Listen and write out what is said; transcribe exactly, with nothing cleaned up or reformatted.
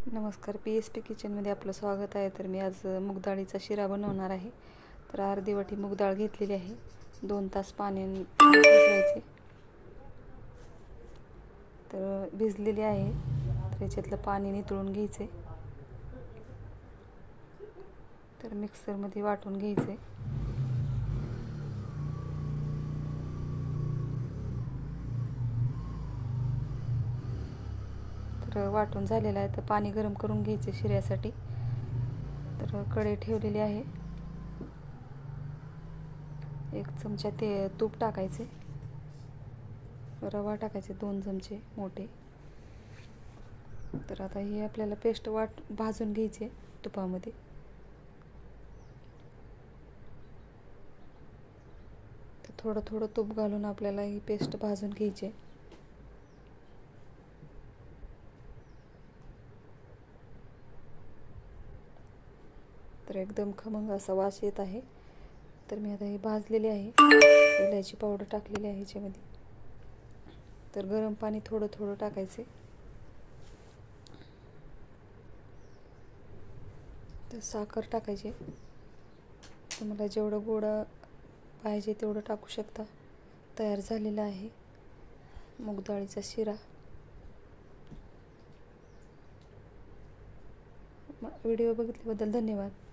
नमस्कार, P S P किचनमध्ये आपलं स्वागत आहे. तर मी आज मूग डाळीचा शिरा बनवणार आहे. तर अर्धी वाटी मूग डाळ घेतलेली आहे. दोन तास पाण्याने भिजवायचे. तर भिजलेली आहे. तर याच्यातलं पाणी नितळून घ्यायचे. तर मिक्सरमध्ये वाटून घ्यायचे. तर वाटून झालेलं आहे. तर पाणी गरम करून घ्यायचे शिऱ्यासाठी. तर कढई ठेवलेली आहे. एक चमचा ते तूप टाकायचे. रवा टाकायचे दोन चमचे मोठे. तर आता ही आपल्याला पेस्ट वाट भाजून घ्यायची तुपामध्ये. तर थोडं थोडं तूप घालून आपल्याला ही पेस्ट भाजून घ्यायची. तर एकदम खमंग असा वास येत आहे. तर मी आता ही भाजलेली आहे. इलायची पावडर टाकलेली आहे ह्याच्यामध्ये. तर गरम पाणी थोडं थोडं टाकायचे. तर साखर टाकायची. तुम्हाला जेवढं गोड पाहिजे तेवढं टाकू शकता. तयार झालेला आहे मूग डाळीचा शिरा. व्हिडिओ बघितल्याबद्दल धन्यवाद.